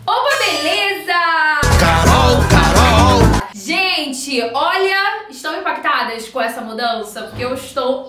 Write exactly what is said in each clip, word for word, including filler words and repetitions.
Opa, beleza? Carol, Carol! Gente, olha, estão impactadas com essa mudança? Porque eu estou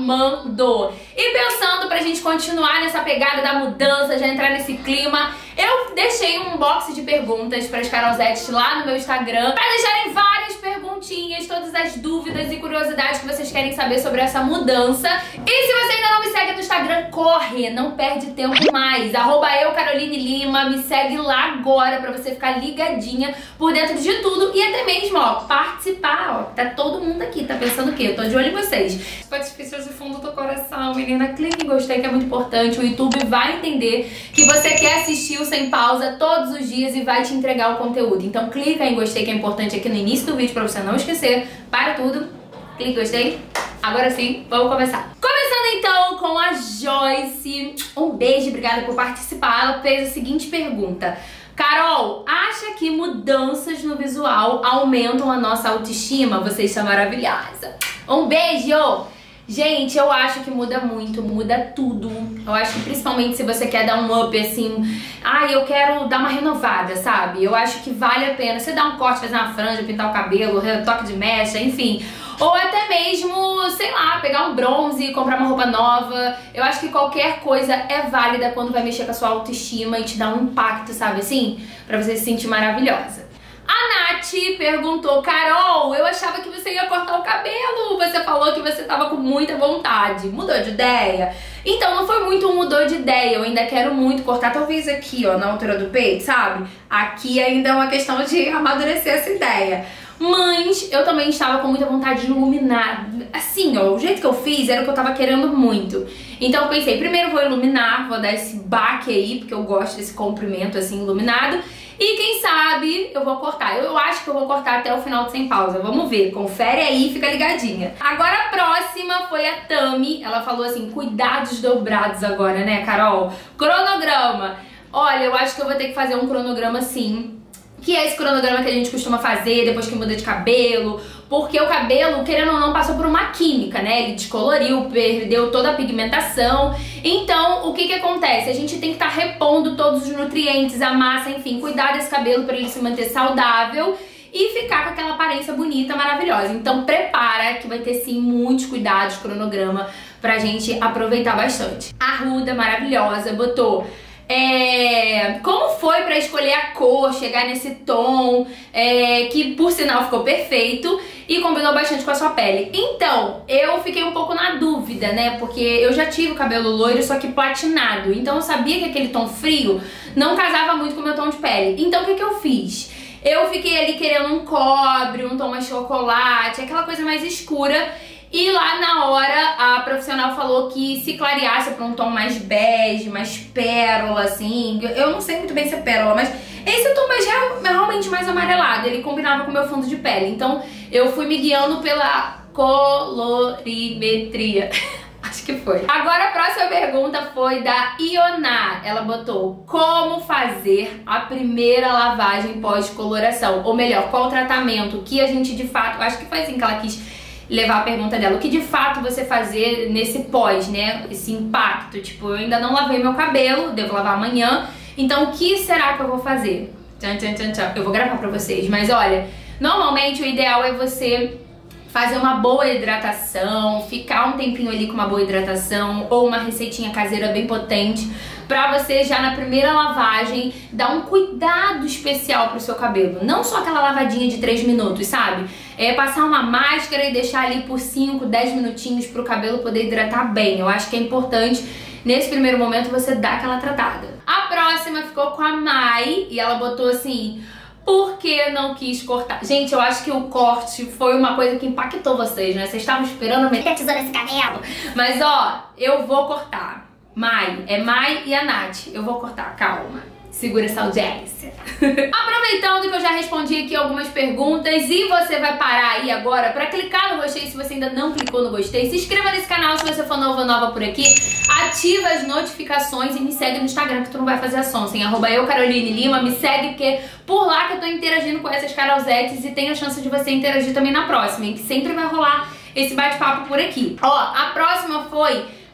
amando. E pensando pra gente continuar nessa pegada da mudança, já entrar nesse clima, eu deixei um box de perguntas para as Carolzettes lá no meu Instagram, para deixarem várias perguntinhas, todas as dúvidas e curiosidades que vocês querem saber sobre essa mudança. E se você ainda não me segue no Instagram, corre, não perde tempo mais. Arroba eu, Caroline Lima, me segue lá agora pra você ficar ligadinha por dentro de tudo e até mesmo, ó, participar, ó. Tá todo mundo aqui, tá pensando o quê? Eu tô de olho em vocês. Se for difícil de fundo do coração, menina, clique em gostei que é muito importante. O YouTube vai entender que você quer assistir o Sem Pausa todos os dias e vai te entregar o conteúdo. Então clica em gostei que é importante aqui no início do vídeo pra você não esquecer. Para tudo, clique em gostei. Agora sim, vamos começar. Começando então com a Joyce. Um beijo, obrigada por participar. Ela fez a seguinte pergunta: Carol, acha que mudanças no visual aumentam a nossa autoestima? Você está maravilhosa. Um beijo! Gente, eu acho que muda muito, muda tudo. Eu acho que principalmente se você quer dar um up assim, ai, eu quero dar uma renovada, sabe? Eu acho que vale a pena você dar um corte, fazer uma franja, pintar o cabelo, retoque de mecha, enfim. Ou até mesmo, sei lá, pegar um bronze, comprar uma roupa nova. Eu acho que qualquer coisa é válida quando vai mexer com a sua autoestima e te dar um impacto, sabe assim? Pra você se sentir maravilhosa. A Nath perguntou: Carol, eu achava que você ia cortar o cabelo. Você falou que você tava com muita vontade. Mudou de ideia? Então, não foi muito um mudou de ideia. Eu ainda quero muito cortar, talvez aqui, ó, na altura do peito, sabe? Aqui ainda é uma questão de amadurecer essa ideia. Mas eu também estava com muita vontade de iluminar. Assim, ó, o jeito que eu fiz era o que eu tava querendo muito. Então eu pensei, primeiro vou iluminar, vou dar esse baque aí, porque eu gosto desse comprimento assim, iluminado. E quem sabe eu vou cortar. Eu acho que eu vou cortar até o final de Sem Pausa. Vamos ver, confere aí, fica ligadinha. Agora a próxima foi a Tami. Ela falou assim, cuidados dobrados agora, né, Carol? Cronograma. Olha, eu acho que eu vou ter que fazer um cronograma sim. Que é esse cronograma que a gente costuma fazer depois que muda de cabelo. Porque o cabelo, querendo ou não, passou por uma química, né? Ele descoloriu, perdeu toda a pigmentação. Então, o que que acontece? A gente tem que estar repondo todos os nutrientes, a massa, enfim, cuidar desse cabelo para ele se manter saudável e ficar com aquela aparência bonita, maravilhosa. Então, prepara que vai ter, sim, muitos cuidados, cronograma, pra gente aproveitar bastante. A Ruda, maravilhosa, botou... É, como foi pra escolher a cor, chegar nesse tom, é, que por sinal ficou perfeito e combinou bastante com a sua pele? Então, eu fiquei um pouco na dúvida, né? Porque eu já tive o cabelo loiro, só que platinado. Então eu sabia que aquele tom frio não casava muito com o meu tom de pele. Então o que que eu fiz? Eu fiquei ali querendo um cobre, um tom mais chocolate, aquela coisa mais escura. E lá na hora a profissional falou que se clareasse pra um tom mais bege, mais pérola, assim. Eu não sei muito bem se é pérola, mas esse tom mais realmente mais amarelado. Ele combinava com o meu fundo de pele. Então eu fui me guiando pela colorimetria. Acho que foi. Agora a próxima pergunta foi da Ioná. Ela botou: como fazer a primeira lavagem pós-coloração? Ou melhor, qual o tratamento que a gente de fato... Acho que foi assim que ela quis levar a pergunta dela. O que de fato você fazer nesse pós, né? Esse impacto. Tipo, eu ainda não lavei meu cabelo, devo lavar amanhã. Então, o que será que eu vou fazer? Tchan, tchan, tchan, tchan. Eu vou gravar pra vocês. Mas olha, normalmente o ideal é você fazer uma boa hidratação, ficar um tempinho ali com uma boa hidratação ou uma receitinha caseira bem potente pra você já na primeira lavagem dar um cuidado especial pro seu cabelo. Não só aquela lavadinha de três minutos, sabe? É passar uma máscara e deixar ali por cinco, dez minutinhos pro cabelo poder hidratar bem. Eu acho que é importante nesse primeiro momento você dar aquela tratada. A próxima ficou com a Mai e ela botou assim: por que não quis cortar? Gente, eu acho que o corte foi uma coisa que impactou vocês, né? Vocês estavam esperando eu meter a tesoura nesse cabelo. Mas ó, eu vou cortar. Mai, é Mai e a Nath. Eu vou cortar, calma. Segura essa audiência. Aproveitando que eu já respondi aqui algumas perguntas e você vai parar aí agora pra clicar no gostei se você ainda não clicou no gostei. Se inscreva nesse canal se você for novo ou nova por aqui. Ativa as notificações e me segue no Instagram que tu não vai fazer a sonsa, hein? Arroba eu, Caroline Lima. Me segue porque por lá que eu tô interagindo com essas Carolzettes e tem a chance de você interagir também na próxima, hein? Que sempre vai rolar esse bate-papo por aqui. Ó, a próxima foi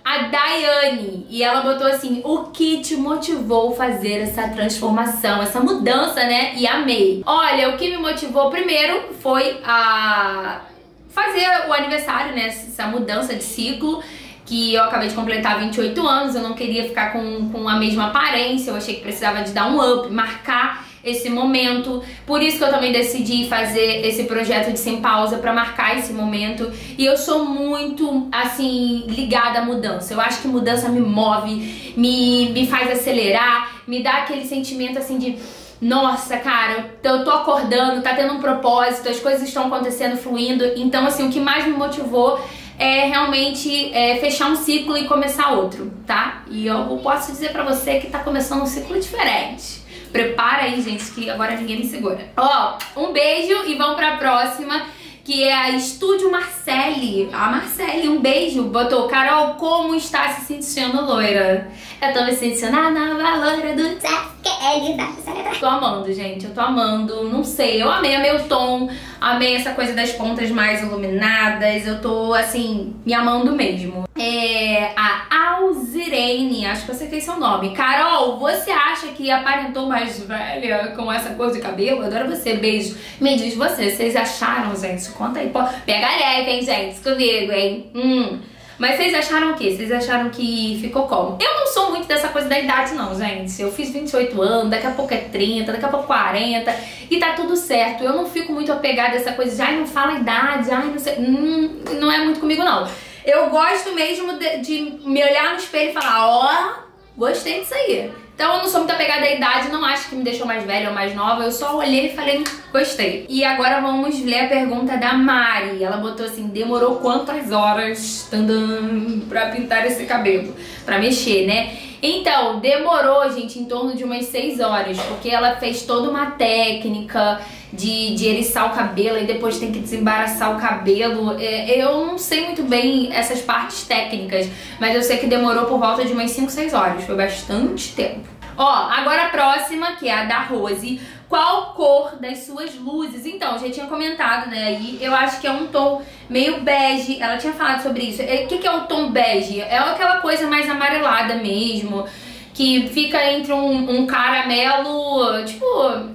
a Daiane, e ela botou assim: o que te motivou a fazer essa transformação, essa mudança, né? E amei. Olha, o que me motivou primeiro foi a fazer o aniversário, né? Essa mudança de ciclo, que eu acabei de completar vinte e oito anos, eu não queria ficar com, com a mesma aparência, eu achei que precisava de dar um up, marcar esse momento. Por isso que eu também decidi fazer esse projeto de Sem Pausa, pra marcar esse momento. E eu sou muito, assim, ligada à mudança. Eu acho que mudança me move, me, me faz acelerar, me dá aquele sentimento, assim, de nossa, cara, eu tô acordando, tá tendo um propósito, as coisas estão acontecendo, fluindo. Então, assim, o que mais me motivou é realmente é, fechar um ciclo e começar outro, tá? E eu posso dizer pra você que tá começando um ciclo diferente. Prepara aí, gente, que agora ninguém me segura. Ó, um beijo e vamos pra próxima, que é a Estúdio Marcele. A Marcele, um beijo. Botou: Carol, como está se sentindo loira? Eu tô me sentindo a nova loira do Tô amando, gente, eu tô amando. Não sei, eu amei, amei o tom, amei essa coisa das pontas mais iluminadas. Eu tô, assim, me amando mesmo. É a Alzirene, acho que você fez seu nome. Carol, você acha que aparentou mais velha com essa cor de cabelo? Adoro você, beijo. Me diz você, vocês acharam, gente? Conta aí, pô. Pega leve, hein, gente, comigo, hein? Hum. Mas vocês acharam o quê? Vocês acharam que ficou como? Eu não sou muito dessa coisa da idade não, gente. Eu fiz vinte e oito anos, daqui a pouco é trinta, daqui a pouco quarenta e tá tudo certo. Eu não fico muito apegada a essa coisa de ai, não fala a idade, ai, não sei. Hum, não é muito comigo não. Eu gosto mesmo de, de me olhar no espelho e falar: ó, oh, gostei disso aí. Então eu não sou muito apegada à idade, não acho que me deixou mais velha ou mais nova. Eu só olhei e falei: gostei. E agora vamos ler a pergunta da Mari. Ela botou assim: demorou quantas horas tandam, pra pintar esse cabelo? Pra mexer, né? Então, demorou, gente, em torno de umas seis horas, porque ela fez toda uma técnica de, de eriçar o cabelo e depois tem que desembaraçar o cabelo. É, eu não sei muito bem essas partes técnicas, mas eu sei que demorou por volta de umas cinco, seis horas. Foi bastante tempo. Ó, agora a próxima, que é a da Rose. Qual cor das suas luzes? Então, já tinha comentado, né, aí eu acho que é um tom meio bege. Ela tinha falado sobre isso. O que que é o tom bege? É aquela coisa mais amarelada mesmo, que fica entre um, um caramelo, tipo,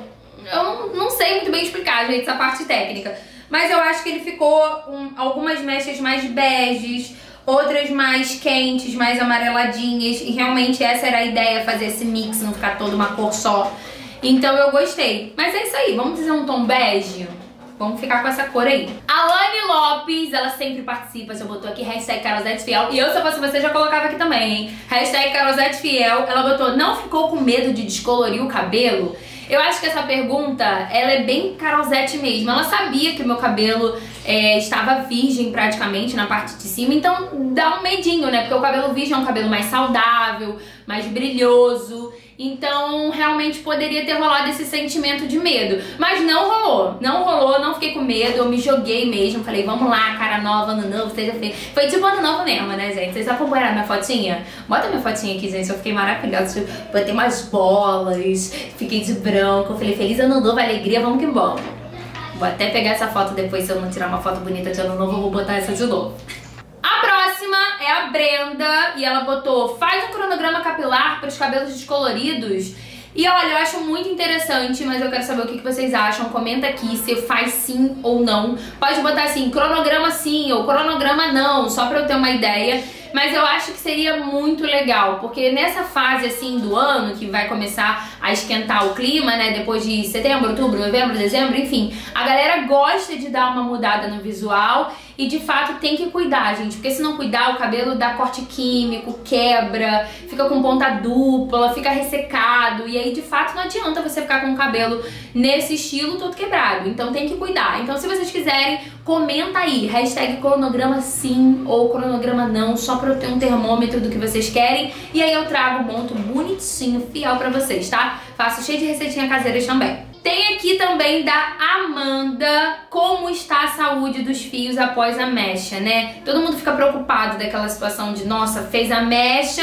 eu não, não sei muito bem explicar, gente, essa parte técnica. Mas eu acho que ele ficou um, algumas mechas mais beges, outras mais quentes, mais amareladinhas. E realmente essa era a ideia, fazer esse mix, não ficar toda uma cor só. Então eu gostei. Mas é isso aí, vamos dizer um tom bege? Vamos ficar com essa cor aí. A Lani Lopes, ela sempre participa, já botou aqui hashtag Carolzete Fiel. E eu, se eu fosse você, já colocava aqui também, hein? Hashtag Carolzete Fiel. Ela botou: não ficou com medo de descolorir o cabelo? Eu acho que essa pergunta, ela é bem Carolzete mesmo. Ela sabia que o meu cabelo é, estava virgem praticamente na parte de cima, então dá um medinho, né? Porque o cabelo virgem é um cabelo mais saudável, mais brilhoso. Então, realmente poderia ter rolado esse sentimento de medo. Mas não rolou, não rolou, não fiquei com medo, eu me joguei mesmo. Falei: vamos lá, cara nova, ano novo, seja feio. Foi tipo ano novo mesmo, né, gente? Vocês acompanharam minha fotinha? Bota minha fotinha aqui, gente, eu fiquei maravilhosa. Botei umas bolas, fiquei de branco. Eu falei: feliz ano novo, alegria, vamos que vamos. Vou até pegar essa foto depois, se eu não tirar uma foto bonita de ano novo, eu vou botar essa de novo. A próxima é a Brenda, e ela botou: faz um cronograma capilar para os cabelos descoloridos. E olha, eu acho muito interessante, mas eu quero saber o que vocês acham. Comenta aqui se faz sim ou não. Pode botar assim, cronograma sim ou cronograma não, só pra eu ter uma ideia. Mas eu acho que seria muito legal, porque nessa fase assim do ano, que vai começar a esquentar o clima, né, depois de setembro, outubro, novembro, dezembro, enfim, a galera gosta de dar uma mudada no visual e de fato tem que cuidar, gente, porque se não cuidar, o cabelo dá corte químico, quebra, fica com ponta dupla, fica ressecado, e aí de fato não adianta você ficar com o cabelo nesse estilo todo quebrado, então tem que cuidar. Então se vocês quiserem, comenta aí, hashtag cronograma sim ou cronograma não, só pra eu ter um termômetro do que vocês querem, e aí eu trago, monto bonitinho, fiel pra vocês, tá? Faço cheio de receitinhas caseiras também. Tem aqui também da Amanda, como está a saúde dos fios após a mecha, né? Todo mundo fica preocupado daquela situação de, nossa, fez a mecha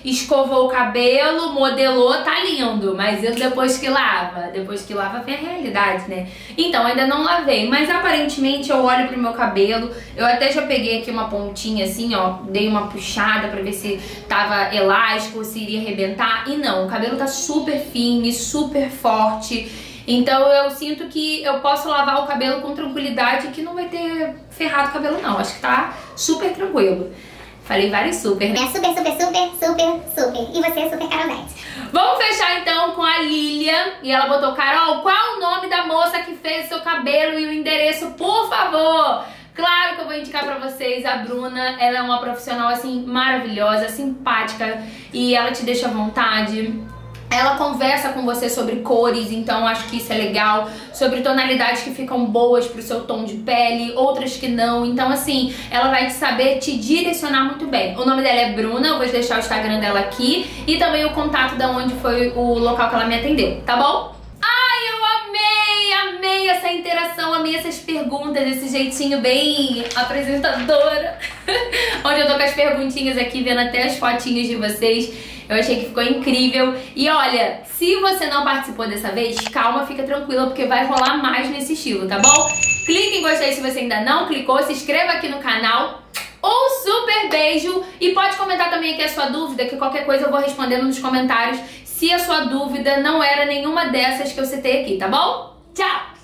escovou o cabelo, modelou, tá lindo. Mas eu depois que lava, depois que lava vem a realidade, né? Então, ainda não lavei, mas aparentemente eu olho pro meu cabelo, eu até já peguei aqui uma pontinha assim, ó, dei uma puxada pra ver se tava elástico, se iria arrebentar, e não, o cabelo tá super firme, super forte. Então eu sinto que eu posso lavar o cabelo com tranquilidade, que não vai ter ferrado o cabelo não, acho que tá super tranquilo. Falei vários super, né? É super, super, super, super, super. E você é super Carolete. Vamos fechar então com a Lilian. E ela botou: Carol, qual o nome da moça que fez o seu cabelo e o endereço, por favor? Claro que eu vou indicar pra vocês a Bruna. Ela é uma profissional, assim, maravilhosa, simpática. E ela te deixa à vontade. Ela conversa com você sobre cores, então acho que isso é legal. Sobre tonalidades que ficam boas pro seu tom de pele, outras que não. Então assim, ela vai saber te direcionar muito bem. O nome dela é Bruna, eu vou deixar o Instagram dela aqui. E também o contato da onde foi o local que ela me atendeu, tá bom? Ai, eu amei, amei essa interação, amei essas perguntas, esse jeitinho bem apresentadora. Onde eu tô com as perguntinhas aqui, vendo até as fotinhas de vocês. Eu achei que ficou incrível. E olha, se você não participou dessa vez, calma, fica tranquila, porque vai rolar mais nesse estilo, tá bom? Clique em gostei se você ainda não clicou, se inscreva aqui no canal. Um super beijo! E pode comentar também aqui a sua dúvida, que qualquer coisa eu vou respondendo nos comentários, se a sua dúvida não era nenhuma dessas que eu citei aqui, tá bom? Tchau!